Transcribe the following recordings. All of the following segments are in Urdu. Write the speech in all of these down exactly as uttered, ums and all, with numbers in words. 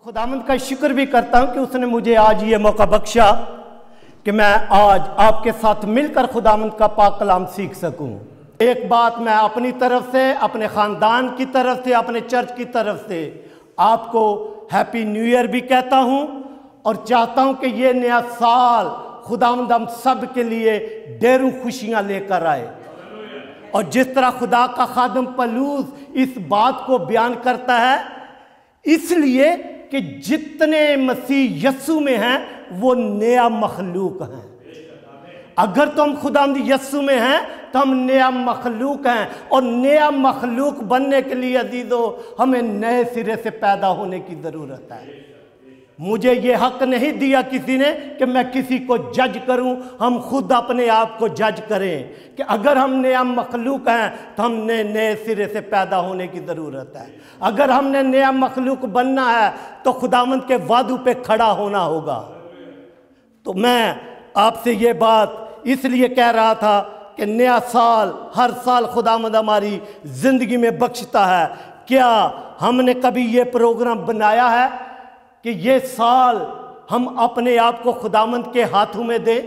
खुदावंद का शुक्र भी करता हूँ कि उसने मुझे आज ये मौका बख्शा कि मैं आज आपके साथ मिलकर खुदावंद का पाक कलाम सीख सकूँ। एक बात मैं अपनी तरफ से, अपने ख़ानदान की तरफ से, अपने चर्च की तरफ से आपको हैप्पी न्यू ईयर भी कहता हूँ और चाहता हूँ कि ये नया साल खुदावंद हम सब के लिए ढेरों खुशियाँ लेकर आए। और जिस तरह खुदा का खादम पलूस इस बात को बयान करता है, इसलिए कि जितने मसीह यस्सु में हैं वो नया मखलूक हैं। अगर तो हम खुदावंद यस्सु में हैं तो हम नया मखलूक हैं, और नया मखलूक बनने के लिए अजीजों हमें नए सिरे से पैदा होने की ज़रूरत है। मुझे ये हक नहीं दिया किसी ने कि मैं किसी को जज करूं, हम खुद अपने आप को जज करें कि अगर हम नया मखलूक हैं तो हमने नए सिरे से पैदा होने की ज़रूरत है। अगर हमने नया मखलूक बनना है तो खुदावंद के वादू पे खड़ा होना होगा। तो मैं आपसे ये बात इसलिए कह रहा था कि नया साल हर साल खुदावंद हमारी ज़िंदगी में बख्शता है। क्या हमने कभी ये प्रोग्राम बनाया है कि ये साल हम अपने आप को खुदावंद के हाथों में दें,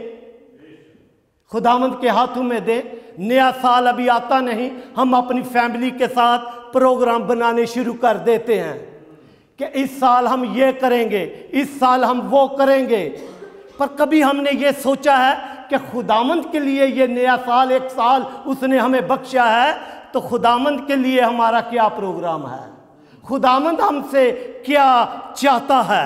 खुदावंद के हाथों में दें? नया साल अभी आता नहीं, हम अपनी फैमिली के साथ प्रोग्राम बनाने शुरू कर देते हैं कि इस साल हम ये करेंगे, इस साल हम वो करेंगे। पर कभी हमने ये सोचा है कि खुदावंद के लिए ये नया साल, एक साल उसने हमें बख्शा है, तो खुदावंद के लिए हमारा क्या प्रोग्राम है? खुदावंद हमसे क्या चाहता है?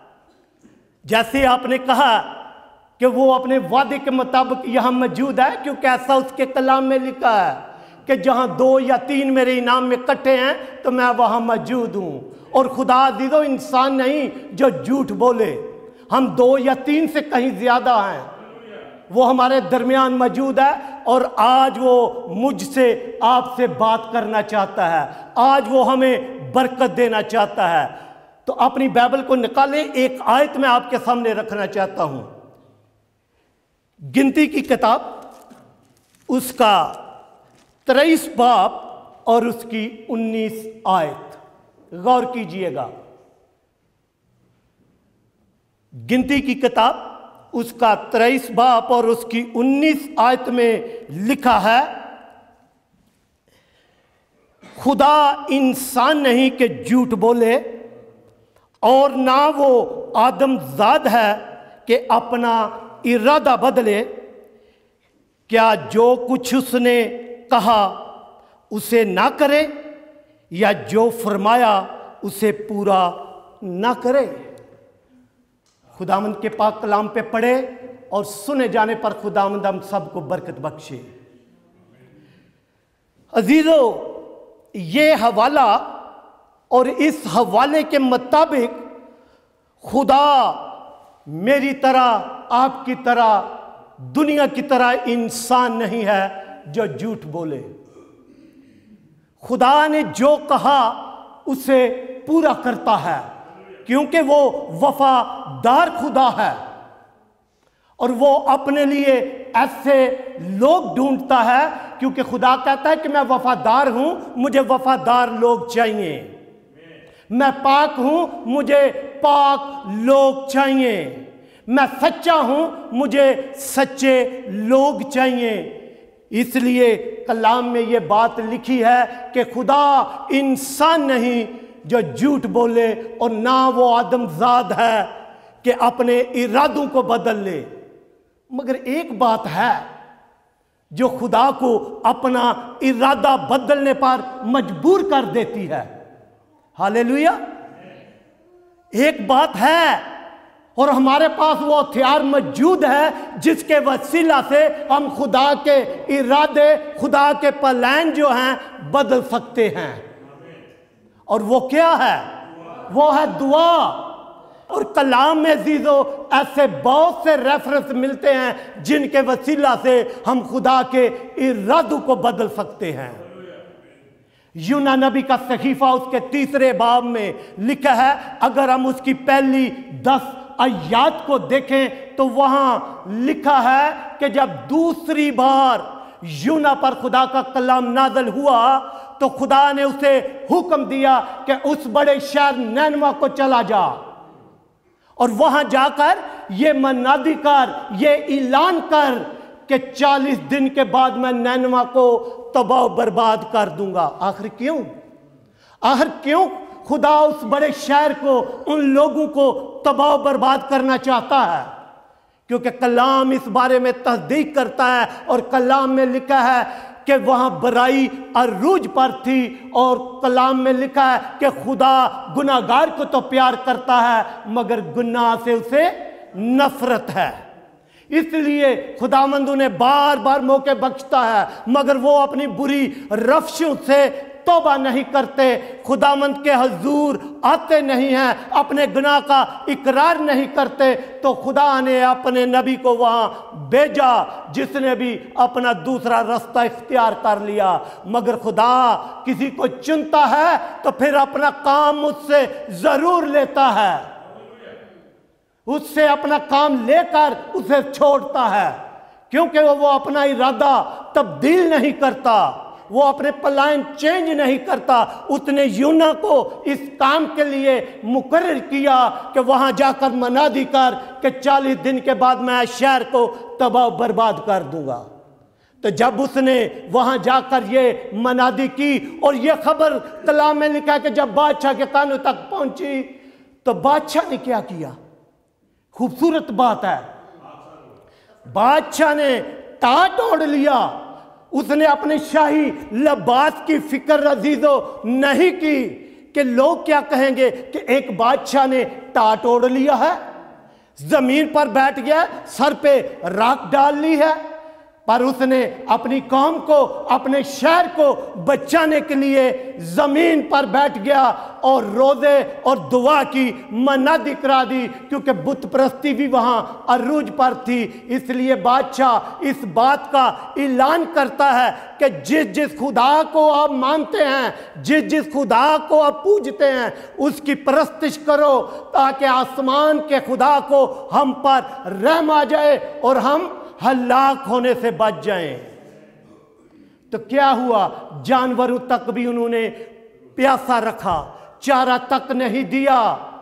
जैसे आपने कहा कि वो अपने वादे के मुताबिक यहाँ मौजूद है, क्योंकि ऐसा उसके कलाम में लिखा है कि जहाँ दो या तीन मेरे इनाम में इकट्ठे हैं तो मैं वहाँ मौजूद हूँ। और खुदा अज़ीज़ों इंसान नहीं जो झूठ बोले, हम दो या तीन से कहीं ज़्यादा हैं, वो हमारे दरमियान मौजूद है। और आज वो मुझसे आपसे बात करना चाहता है, आज वो हमें बरकत देना चाहता है। तो अपनी बाइबल को निकालें, एक आयत मैं आपके सामने रखना चाहता हूं। गिनती की किताब उसका तेईस बाब और उसकी उन्नीस आयत, गौर कीजिएगा। गिनती की किताब उसका तेईस बाब और उसकी उन्नीस आयत में लिखा है, खुदा इंसान नहीं कि झूठ बोले, और ना वो आदमजाद है कि अपना इरादा बदले। क्या जो कुछ उसने कहा उसे ना करे, या जो फरमाया उसे पूरा ना करे? खुदावंद के पाक कलाम पे पढ़े और सुने जाने पर खुदावंद हम सबको बरकत बख्शे। अजीजों, ये हवाला और इस हवाले के मुताबिक खुदा मेरी तरह, आपकी तरह, दुनिया की तरह इंसान नहीं है जो झूठ बोले। खुदा ने जो कहा उसे पूरा करता है, क्योंकि वो वफादार खुदा है और वो अपने लिए ऐसे लोग ढूंढता है, क्योंकि खुदा कहता है कि मैं वफादार हूं, मुझे वफादार लोग चाहिए। मैं पाक हूं, मुझे पाक लोग चाहिए। मैं सच्चा हूं, मुझे सच्चे लोग चाहिए। इसलिए कलाम में ये बात लिखी है कि खुदा इंसान नहीं जो झूठ बोले, और ना वो आदमजाद है कि अपने इरादों को बदल ले। मगर एक बात है जो खुदा को अपना इरादा बदलने पर मजबूर कर देती है। हालेलुया। एक बात है, और हमारे पास वो हथियार मौजूद है जिसके वसीला से हम खुदा के इरादे, खुदा के प्लान जो हैं बदल सकते हैं। और वो क्या है? वो है दुआ। और कलाम में अजीजों ऐसे बहुत से रेफरेंस मिलते हैं जिनके वसीला से हम खुदा के इरादों को बदल सकते हैं। यूना नबी का सहीफा उसके तीसरे बाब में लिखा है, अगर हम उसकी पहली दस आयात को देखें तो वहां लिखा है कि जब दूसरी बार यूना पर खुदा का कलाम नाज़िल हुआ تو خدا نے اسے حکم دیا کہ اس بڑے شہر نینوا کو چلا جا اور وہاں جا کر یہ منادی کر، یہ اعلان کر کہ چالیس دن کے بعد میں نینوا کو تباہ و برباد کر دوں گا۔ آخر کیوں؟ آخر کیوں خدا اس بڑے شہر کو، ان لوگوں کو تباہ و برباد کرنا چاہتا ہے؟ کیونکہ کلام اس بارے میں تصدیق کرتا ہے، اور کلام میں لکھا ہے کہ وہاں برائی عروج پر تھی، اور کلام میں لکھا ہے کہ خدا گناہگار کو تو پیار کرتا ہے مگر گناہ سے اسے نفرت ہے۔ اس لیے خداوند انہیں بار بار موقع بخشتا ہے مگر وہ اپنی بری روشوں سے توبہ نہیں کرتے، خداوند کے حضور آتے نہیں ہیں، اپنے گناہ کا اقرار نہیں کرتے، تو خدا نے اپنے نبی کو وہاں بھیجا جس نے بھی اپنا دوسرا رستہ اختیار کر لیا۔ مگر خدا کسی کو چنتا ہے تو پھر اپنا کام اس سے ضرور لیتا ہے، اس سے اپنا کام لے کر اسے چھوڑتا ہے، کیونکہ وہ اپنا ارادہ تبدیل نہیں کرتا، وہ اپنے پلان چینج نہیں کرتا۔ اس نے یونا کو اس کام کے لیے مقرر کیا کہ وہاں جا کر منادی کر کہ چالیس دن کے بعد میں شہر کو تباہ و برباد کر دوں گا۔ تو جب اس نے وہاں جا کر یہ منادی کی، اور یہ خبر کلام میں لکھا کہ جب بادشاہ کے کانوں تک پہنچی تو بادشاہ نے کیا کیا؟ خوبصورت بات ہے، بادشاہ نے ٹاٹ اوڑھ لیا۔ اس نے اپنے شاہی لباس کی فکر عزیزو نہیں کی کہ لوگ کیا کہیں گے کہ ایک بادشاہ نے ٹاٹ اوڑھ لیا ہے، زمین پر بیٹھ گیا، سر پہ راکھ ڈال لی ہے، پر اس نے اپنی قوم کو، اپنے شہر کو بچانے کے لیے زمین پر بیٹھ گیا اور روزے اور دعا کی منادی کرا دی، کیونکہ بت پرستی بھی وہاں عروج پر تھی۔ اس لیے بادشاہ اس بات کا اعلان کرتا ہے کہ جس جس خدا کو آپ مانتے ہیں، جس جس خدا کو آپ پوجتے ہیں، اس کی پرستش کرو تاکہ آسمان کے خدا کو ہم پر رحم آ جائے اور ہم ہلاک ہونے سے بچ جائیں۔ تو کیا ہوا؟ جانوروں تک بھی انہوں نے پیاسا رکھا، چارہ تک نہیں دیا۔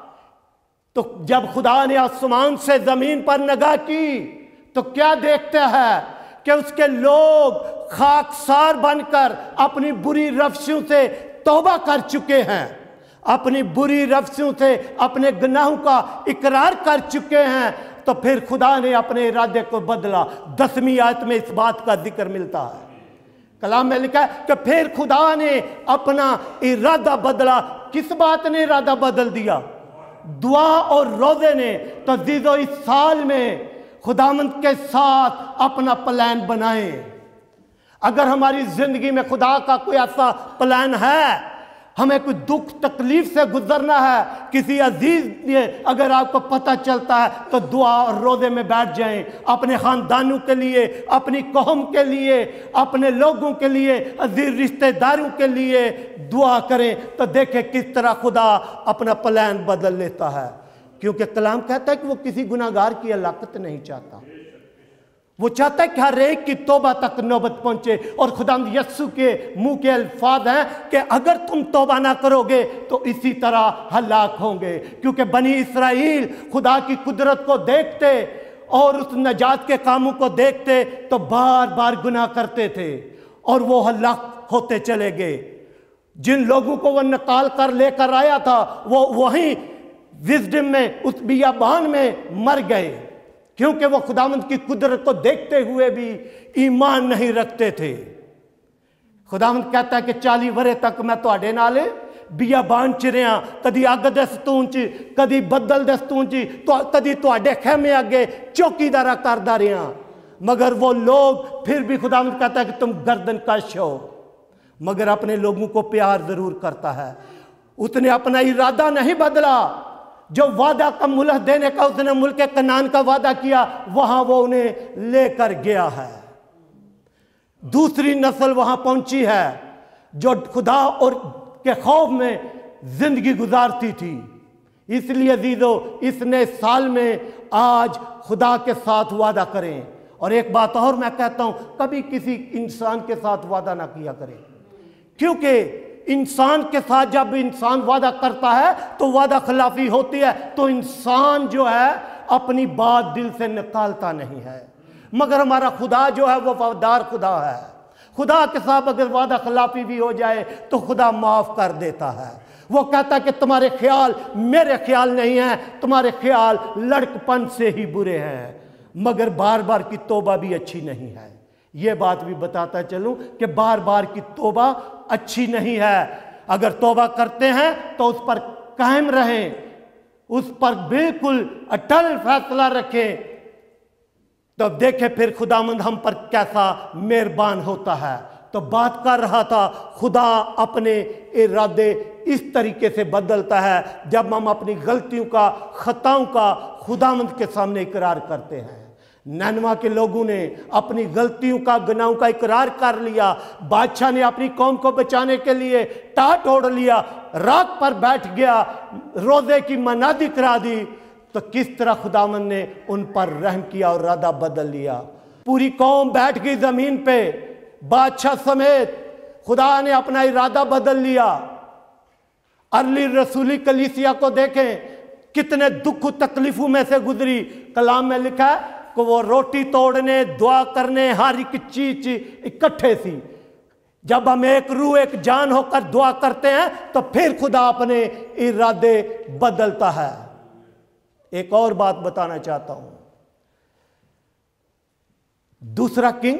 تو جب خدا نے آسمان سے زمین پر نگاہ کی تو کیا دیکھتا ہے کہ اس کے لوگ خاکسار بن کر اپنی بری روشوں سے توبہ کر چکے ہیں، اپنی بری روشوں سے اپنے گناہوں کا اقرار کر چکے ہیں۔ تو پھر خدا نے اپنے ارادے کو بدلا۔ دسویں آیت میں اس بات کا ذکر ملتا ہے، کلام میں لکھا ہے کہ پھر خدا نے اپنا ارادہ بدلا۔ کس بات نے ارادہ بدل دیا؟ دعا اور روزے نے۔ تو عزیزو اس سال میں خداوند کے ساتھ اپنا پلان بنائیں۔ اگر ہماری زندگی میں خدا کا کوئی ایسا پلان ہے، ہمیں کوئی دکھ تکلیف سے گزرنا ہے، کسی عزیز نے اگر آپ کو پتہ چلتا ہے تو دعا اور روزے میں بیٹھ جائیں، اپنے خاندانوں کے لیے، اپنی قوم کے لیے، اپنے لوگوں کے لیے، عزیز رشتہ داروں کے لیے دعا کریں، تو دیکھیں کس طرح خدا اپنا پلان بدل لیتا ہے۔ کیونکہ کلام کہتا ہے کہ وہ کسی گناہگار کی ہلاکت نہیں چاہتا، وہ چاہتا ہے کہ ہر ایک کی توبہ تک نوبت پہنچے۔ اور خداوند یسوع کے منہ کے الفاظ ہیں کہ اگر تم توبہ نہ کرو گے تو اسی طرح ہلاک ہوں گے، کیونکہ بنی اسرائیل خدا کی قدرت کو دیکھتے اور اس نجات کے کاموں کو دیکھتے تو بار بار گناہ کرتے تھے اور وہ ہلاک ہوتے چلے گئے۔ جن لوگوں کو وہ نکال کر لے کر آیا تھا وہ وہیں وزڈم میں، اس بیابان میں مر گئے، کیونکہ وہ خداوند کی قدرت کو دیکھتے ہوئے بھی ایمان نہیں رکھتے تھے۔ خداوند کہتا ہے کہ چالی ورے تک میں تواڈے نال بیابان چ رہا، کدی اگ دے ستون چ، کدی بدل دے ستون چ، کدی تواڈے خیمے اگے چوکیدارا کردا رہا، مگر وہ لوگ پھر بھی خداوند کہتا ہے کہ تم گردن کش ہو، مگر اپنے لوگوں کو پیار ضرور کرتا ہے۔ اس نے اپنا ارادہ نہیں بدلا، جو وعدہ کا ملک دینے کا اس نے ملک کنعان کا وعدہ کیا وہاں وہ انہیں لے کر گیا ہے۔ دوسری نسل وہاں پہنچی ہے جو خدا اور کے خوف میں زندگی گزارتی تھی۔ اس لیے عزیزو اس نئے سال میں آج خدا کے ساتھ وعدہ کریں۔ اور ایک بات اور میں کہتا ہوں، کبھی کسی انسان کے ساتھ وعدہ نہ کیا کریں، کیونکہ انسان کے ساتھ جب انسان وعدہ کرتا ہے تو وعدہ خلافی ہوتی ہے، تو انسان جو ہے اپنی بات دل سے نکالتا نہیں ہے، مگر ہمارا خدا جو ہے وہ وفادار خدا ہے۔ خدا کے ساتھ اگر وعدہ خلافی بھی ہو جائے تو خدا معاف کر دیتا ہے۔ وہ کہتا ہے کہ تمہارے خیال میرے خیال نہیں ہیں، تمہارے خیال لڑکپن سے ہی برے ہیں، مگر بار بار کی توبہ بھی اچھی نہیں ہے۔ یہ بات بھی بتاتا چلوں کہ بار بار کی توبہ اچھی نہیں ہے۔ اگر توبہ کرتے ہیں تو اس پر قائم رہیں، اس پر بالکل اٹل فیصلہ رکھیں، تو دیکھیں پھر خداوند ہم پر کیسا مہربان ہوتا ہے۔ تو بات کر رہا تھا خدا اپنے ارادے اس طریقے سے بدلتا ہے جب ہم اپنی غلطیوں کا، خطاؤں کا خداوند کے سامنے اقرار کرتے ہیں۔ نینوا کے لوگوں نے اپنی غلطیوں کا، گناہوں کا اقرار کر لیا۔ بادشاہ نے اپنی قوم کو بچانے کے لیے ٹاٹ اوڑھ لیا، رات پر بیٹھ گیا، روزے کی منادی کرا دی، تو کس طرح خداوند نے ان پر رحم کیا اور ارادہ بدل لیا۔ پوری قوم بیٹھ گئی زمین پہ، بادشاہ سمیت، خدا نے اپنا ارادہ بدل لیا۔ ارلی رسولی کلیسیا کو دیکھیں کتنے دکھ و تکلیفوں میں سے گزری۔ کلام میں لکھا ہے کہ وہ روٹی توڑنے، دعا کرنے، ہر ایک چیز اکٹھے تھی۔ جب ہم ایک روح ایک جان ہو کر دعا کرتے ہیں تو پھر خدا اپنے ارادے بدلتا ہے۔ ایک اور بات بتانا چاہتا ہوں، دوسرا king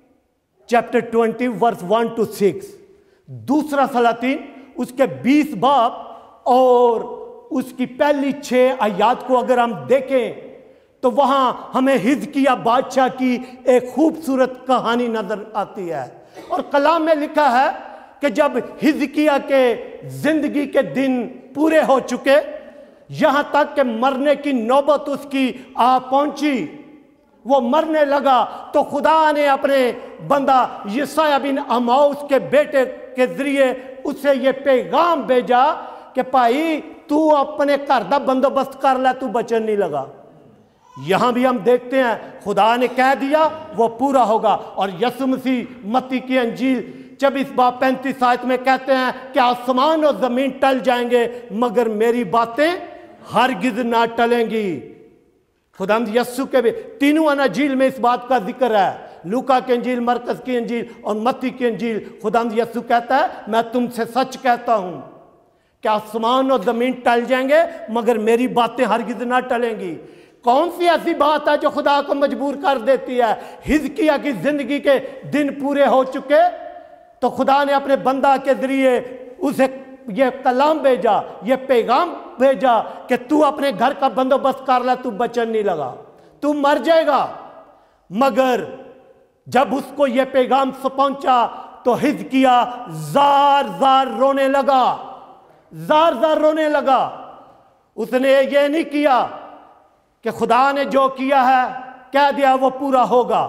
chapter twenty verse one two six, دوسرا سلاطین اس کے بیس باب اور اس کی پہلی چھ آیات کو اگر ہم دیکھیں تو وہاں ہمیں حزقیہ بادشاہ کی ایک خوبصورت کہانی نظر آتی ہے۔ اور کلام میں لکھا ہے کہ جب حزقیہ کے زندگی کے دن پورے ہو چکے، یہاں تک کہ مرنے کی نوبت اس کی آ پہنچی، وہ مرنے لگا، تو خدا نے اپنے بندہ یسایہ بن آموس کے بیٹے کے ذریعے اسے یہ پیغام بھیجا کہ بھائی تو اپنے گھر دا بندوبست کر لے، تو بچن نہیں لگا۔ یہاں بھی ہم دیکھتے ہیں خدا نے کہہ دیا وہ پورا ہوگا۔ اور یسوع مسیح متی کی انجیل چوبیس باب پینتیس آیت میں کہتے ہیں کہ آسمان اور زمین ٹل جائیں گے مگر میری باتیں ہرگز نہ ٹلیں گی۔ خداوند یسوع کے بھی تینوں اناجیل میں اس بات کا ذکر ہے، لوکا کی انجیل، مرکز کی انجیل اور متی کی انجیل۔ خداوند یسوع کہتا ہے میں تم سے سچ کہتا ہوں کہ آسمان اور زمین ٹل جائیں گے مگر میری باتیں ہرگز نہ ٹلیں گی۔ کون سی ایسی بات ہے جو خدا کو مجبور کر دیتی ہے؟ حزقیہ کی زندگی کے دن پورے ہو چکے تو خدا نے اپنے بندہ کے ذریعے اسے یہ کلام بھیجا، یہ پیغام بھیجا کہ تو اپنے گھر کا بندوبست کر لے، تو بچن نہیں لگا، تو مر جائے گا۔ مگر جب اس کو یہ پیغام سے پہنچا تو حزقیہ زار زار رونے لگا، زار زار رونے لگا۔ اس نے یہ نہیں کیا کہ خدا نے جو کیا ہے کہہ دیا وہ پورا ہوگا،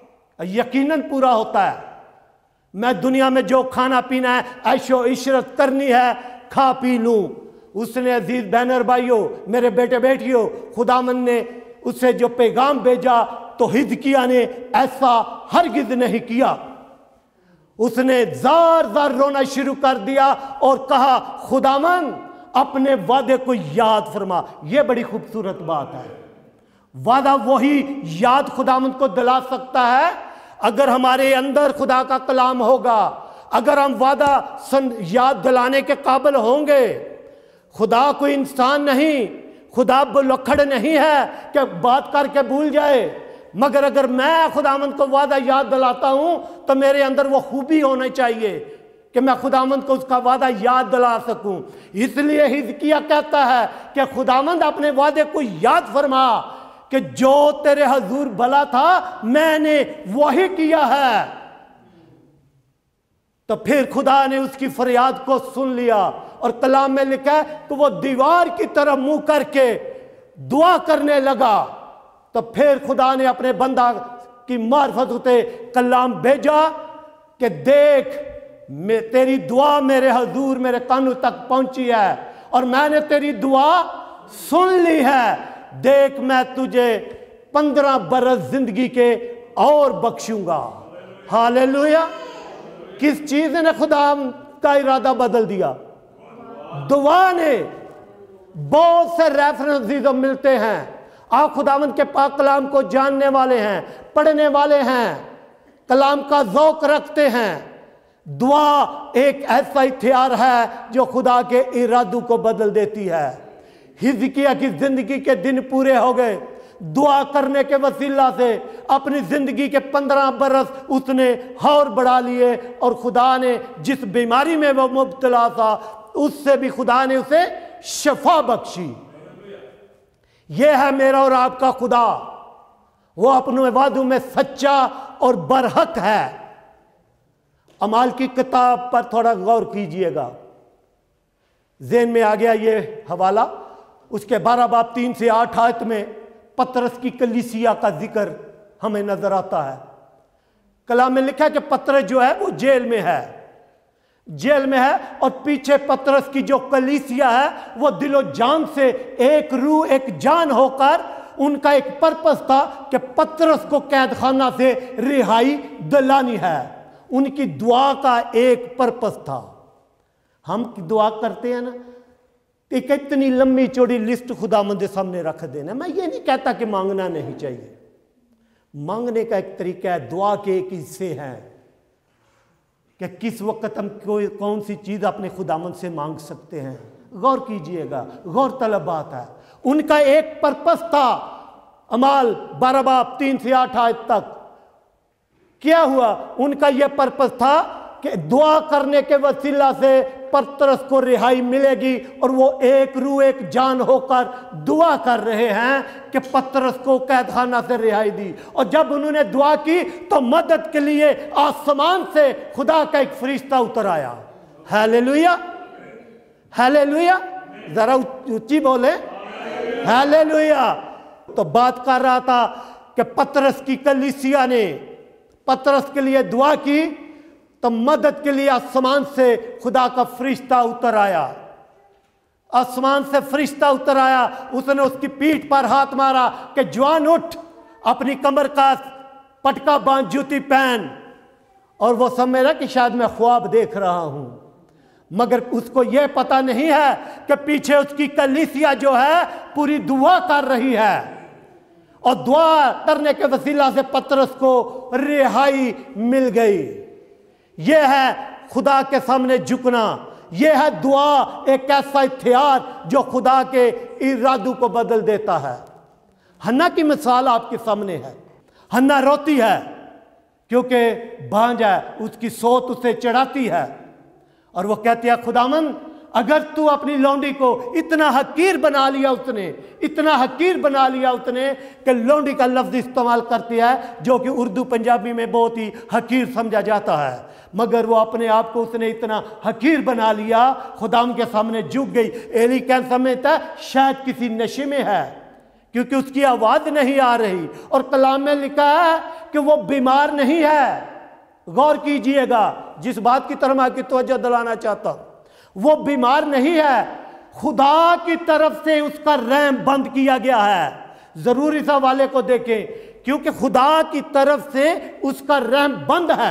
یقیناً پورا ہوتا ہے۔ میں دنیا میں جو کھانا پینا ہے، عیش و عشرت کرنی ہے، کھا پی لوں۔ اس نے عزیز بہن اور بھائیوں، میرے بیٹے بیٹیوں، خداوند نے اسے جو پیغام بھیجا تو حزقیہ نے ایسا ہرگز نہیں کیا۔ اس نے زار زار رونا شروع کر دیا اور کہا خداوند اپنے وعدے کو یاد فرما۔ یہ بڑی خوبصورت بات ہے۔ وعدہ وہی یاد خداوند کو دلا سکتا ہے اگر ہمارے اندر خدا کا کلام ہوگا، اگر ہم وعدہ یاد دلانے کے قابل ہوں گے۔ خدا کوئی انسان نہیں، خدا بلکھڑ نہیں ہے کہ بات کر کے بھول جائے، مگر اگر میں خداوند کو وعدہ یاد دلاتا ہوں تو میرے اندر وہ خوبی ہونا چاہیے کہ میں خداوند کو اس کا وعدہ یاد دلا سکوں۔ اس لیے حزقیہ کہتا ہے کہ خداوند اپنے وعدے کو یاد فرما کہ جو تیرے حضور بھلا تھا میں نے وہی کیا ہے۔ تو پھر خدا نے اس کی فریاد کو سن لیا اور کلام میں لکھا ہے کہ وہ دیوار کی طرف منہ کر کے دعا کرنے لگا۔ تو پھر خدا نے اپنے بندہ کی معرفت ہوتے کلام بھیجا کہ دیکھ میں تیری دعا میرے حضور میرے کانوں تک پہنچی ہے اور میں نے تیری دعا سن لی ہے، دیکھ میں تجھے پندرہ برس زندگی کے اور بخشوں گا۔ ہاللیلویا۔ किस चीज ने खुदा का इरादा बदल दिया? दुआ ने। बहुत से रेफरेंसेस मिलते हैं। आप खुदावंद के पाक कलाम को जानने वाले हैं, पढ़ने वाले हैं, कलाम का ज़ौक़ रखते हैं। दुआ एक ऐसा हथियार है जो खुदा के इरादों को बदल देती है। हिजकिय्याह की जिंदगी के दिन पूरे हो गए, दुआ करने के वसीला से अपनी जिंदगी के पंद्रह बरस उसने और बढ़ा लिए, और खुदा ने जिस बीमारी में वो मुब्तला था उससे भी खुदा ने उसे शफा बख्शी। यह है मेरा और आपका खुदा। वो अपने वादों में सच्चा और बरहक है। अमाल की किताब पर थोड़ा गौर कीजिएगा, ज़हन में आ गया ये हवाला। उसके बारह बाब तीन से आठ आयत में पतरस की कलीसिया का जिक्र हमें नजर आता है। कलाम में लिखा है कि पतरस जो है वो जेल में है, जेल में है, और पीछे पतरस की जो कलीसिया है वो दिलो जान से एक रूह एक जान होकर, उनका एक पर्पस था कि पतरस को कैद खाना से रिहाई दिलानी है। उनकी दुआ का एक पर्पस था। हम दुआ करते हैं ना, एक इतनी लंबी चौड़ी लिस्ट खुदावंद के सामने रख देना। मैं ये नहीं कहता कि मांगना नहीं चाहिए, मांगने का एक तरीका है। दुआ के एक हिस्से हैं कि किस वक्त हम कोई कौन सी चीज़ अपने खुदावंद से मांग सकते हैं। गौर कीजिएगा, गौर तलब बात है। उनका एक पर्पस था। अमाल बारह बाब तीन से आठ आयत तक क्या हुआ? उनका यह पर्पस था कि दुआ करने के वसीला से पतरस को रिहाई मिलेगी, और वो एक रूह एक जान होकर दुआ कर रहे हैं कि पतरस को कैदखाना से रिहाई दी। और जब उन्होंने दुआ की तो मदद के लिए आसमान से खुदा का एक फरिश्ता उतर आया। हालेलुया, हालेलुया, जरा ऊंची बोले हालेलुया। तो बात कर रहा था कि पतरस की कलीसिया ने पतरस के लिए दुआ की तो मदद के लिए आसमान से खुदा का फरिश्ता उतर आया। आसमान से फरिश्ता उतर आया, उसने उसकी पीठ पर हाथ मारा कि जवान उठ, अपनी कमर का पटका बांध, जूती पहन। और वो समझ रहा कि शायद मैं ख्वाब देख रहा हूं, मगर उसको यह पता नहीं है कि पीछे उसकी कलीसिया जो है पूरी दुआ कर रही है, और दुआ करने के वसीला से पतरस को रिहाई मिल गई। यह है खुदा के सामने झुकना। यह है दुआ, एक ऐसा हथियार जो खुदा के इरादों को बदल देता है। हन्ना की मिसाल आपके सामने है। हन्ना रोती है क्योंकि भांजा उसकी सोत उसे चढ़ाती है, और वो कहती है खुदावंद अगर तू अपनी लौंडी को इतना हकीर बना लिया, उसने इतना हकीर बना लिया उसने कि लौंडी का लफ्ज इस्तेमाल करती है जो कि उर्दू पंजाबी में बहुत ही हकीर समझा जाता है, मगर वो अपने आप को उसने इतना हकीर बना लिया, खुदाम के सामने झुक गई। एली कैन समझता है शायद किसी नशे में है क्योंकि उसकी आवाज नहीं आ रही, और कलाम में लिखा है कि वो बीमार नहीं है। गौर कीजिएगा, जिस बात की तरफ मैं आपकी तवज्जो दिलाना चाहता हूं, वो बीमार नहीं है, खुदा की तरफ से उसका रहम बंद किया गया है। जरूर इस हवाले को देखें, क्योंकि खुदा की तरफ से उसका रहम बंद है।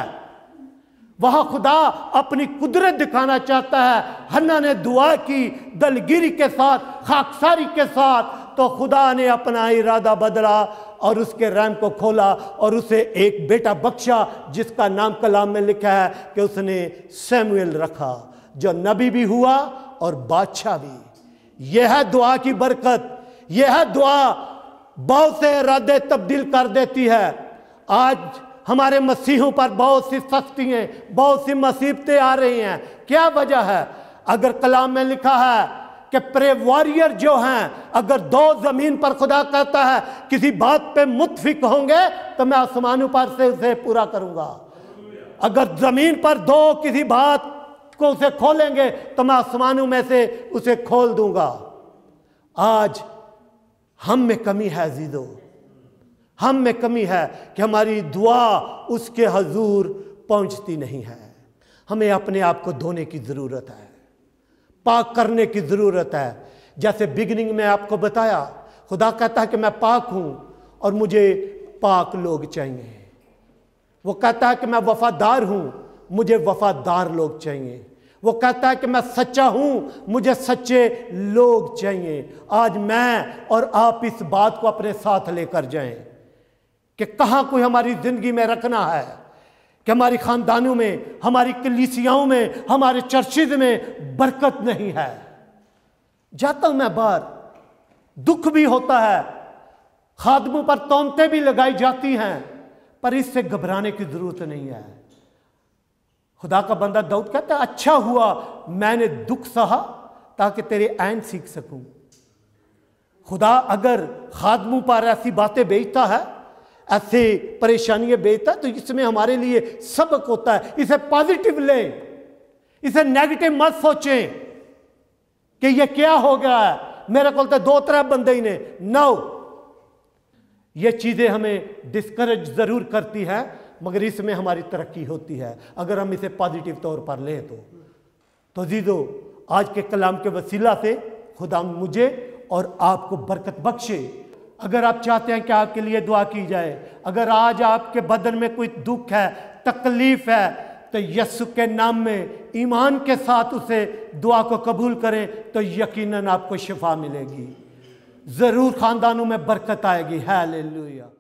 वहां खुदा अपनी कुदरत दिखाना चाहता है। हन्ना ने दुआ की दलगिरी के साथ, खाकसारी के साथ, तो खुदा ने अपना इरादा बदला और उसके रहम को खोला और उसे एक बेटा बख्शा, जिसका नाम कलाम में लिखा है कि उसने सैमुएल रखा, जो नबी भी हुआ और बादशाह भी। यह है दुआ की बरकत। यह है दुआ बहुत से इरादे तब्दील कर देती है। आज हमारे मसीहों पर बहुत सी सख्तियां, बहुत सी मुसीबतें आ रही हैं। क्या वजह है? अगर कलाम में लिखा है कि प्रे वॉरियर जो हैं, अगर दो जमीन पर खुदा कहता है किसी बात पे मुत्फिक होंगे तो मैं आसमानों पर से उसे पूरा करूंगा। अगर जमीन पर दो किसी बात को उसे खोलेंगे तो मैं आसमानों में से उसे खोल दूंगा। आज हम में कमी है अजीजों, हम में कमी है कि हमारी दुआ उसके हजूर पहुंचती नहीं है। हमें अपने आप को धोने की ज़रूरत है, पाक करने की ज़रूरत है। जैसे बिगनिंग में आपको बताया, खुदा कहता है कि मैं पाक हूं और मुझे पाक लोग चाहिए। वो कहता है कि मैं वफादार हूं, مجھے وفادار لوگ چاہیے۔ وہ کہتا ہے کہ میں سچا ہوں، مجھے سچے لوگ چاہیے۔ آج میں اور آپ اس بات کو اپنے ساتھ لے کر جائیں کہ کہاں کوئی ہماری زندگی میں رکھنا ہے کہ ہماری خاندانوں میں، ہماری کلیسیاؤں میں، ہمارے چرچز میں برکت نہیں ہے۔ جاتا ہوں میں باہر، دکھ بھی ہوتا ہے، خادموں پر تہمتیں بھی لگائی جاتی ہیں، پر اس سے گھبرانے کی ضرورت نہیں ہے۔ خدا کا بندہ داؤد کہتا ہے اچھا ہوا میں نے دکھ سہا تاکہ تیرے عین سیکھ سکوں۔ خدا اگر خادموں پر ایسی باتیں بھیجتا ہے، ایسے پریشانیاں بھیجتا ہے، تو اس میں ہمارے لیے سبق ہوتا ہے۔ اسے پازیٹیو لیں، اسے نیگیٹو مت سوچیں کہ یہ کیا ہو گیا ہے، میرے کو دو ترے بندے ہی نے نو۔ یہ چیزیں ہمیں ڈسکریج ضرور کرتی ہیں، مگر اس میں ہماری ترقی ہوتی ہے اگر ہم اسے پازیٹیو طور پر لیں تو۔ تو عزیزو، آج کے کلام کے وسیلہ سے خدا مجھے اور آپ کو برکت بخشے۔ اگر آپ چاہتے ہیں کہ آپ کے لیے دعا کی جائے، اگر آج آپ کے بدن میں کوئی دکھ ہے، تکلیف ہے، تو یسوع کے نام میں ایمان کے ساتھ اسے دعا کو قبول کریں تو یقیناً آپ کو شفا ملے گی، ضرور خاندانوں میں برکت آئے گی۔ ہیلیلویا۔